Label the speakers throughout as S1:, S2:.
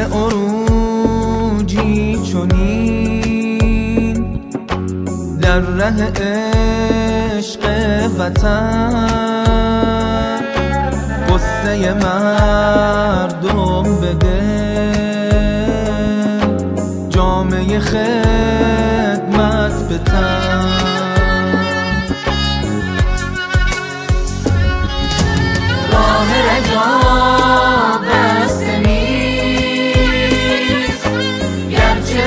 S1: عروجی چنین در ره عشق وطن، قصه مردم بده جامعه خدمت به تن.
S2: راه رجا بسته نیست گرچه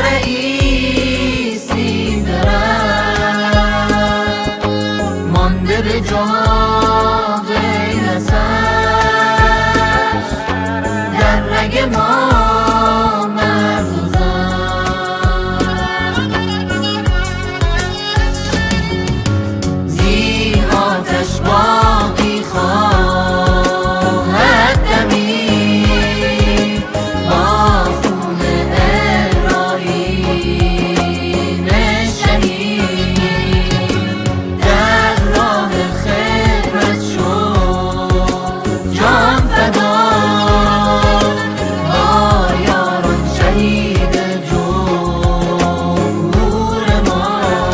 S2: رئیسی درد، مانده به جا غیرتش در رگ ما مرد و زن. زیر آتش باقی خواهد دمید با خون ابراهیم شهید، در راه خدمت شد جان فدا با یاران شهید جمهور ما.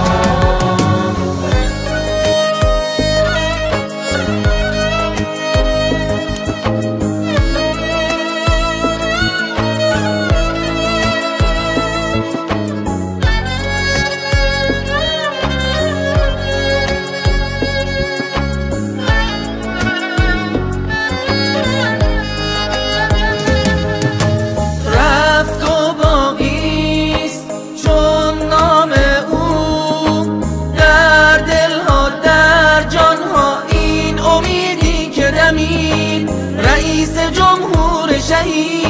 S1: رفت و باقیست چون نام او در دلها در جانها، این امیدی که دمید رئیس جمهور شهید.